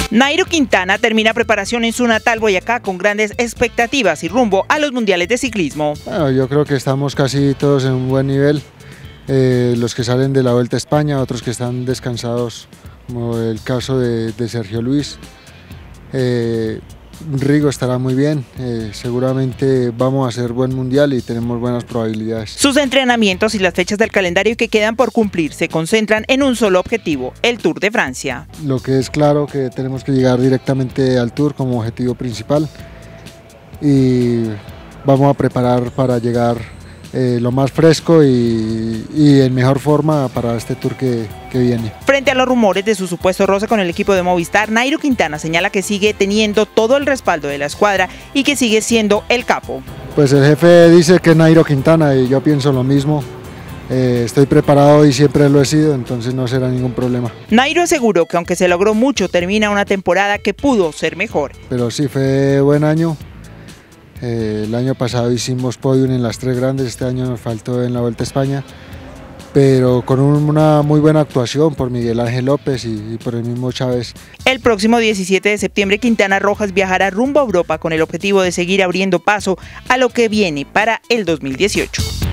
Nairo Quintana termina preparación en su natal Boyacá con grandes expectativas y rumbo a los mundiales de ciclismo. Bueno, yo creo que estamos casi todos en un buen nivel, los que salen de la Vuelta a España, otros que están descansados, como el caso de Sergio Luis. Rigo estará muy bien, seguramente vamos a hacer buen mundial y tenemos buenas probabilidades. Sus entrenamientos y las fechas del calendario que quedan por cumplir se concentran en un solo objetivo, el Tour de Francia. Lo que es claro que tenemos que llegar directamente al Tour como objetivo principal y vamos a preparar para llegar lo más fresco y en mejor forma para este Tour que viene. Frente a los rumores de su supuesto roce con el equipo de Movistar, Nairo Quintana señala que sigue teniendo todo el respaldo de la escuadra y que sigue siendo el capo. Pues el jefe dice que es Nairo Quintana y yo pienso lo mismo. Estoy preparado y siempre lo he sido, entonces no será ningún problema. Nairo aseguró que aunque se logró mucho, termina una temporada que pudo ser mejor. Pero sí fue buen año. El año pasado hicimos podium en las 3 grandes, este año nos faltó en la Vuelta a España, pero con una muy buena actuación por Miguel Ángel López y por el mismo Chávez. El próximo 17 de septiembre Quintana Rojas viajará rumbo a Europa con el objetivo de seguir abriendo paso a lo que viene para el 2018.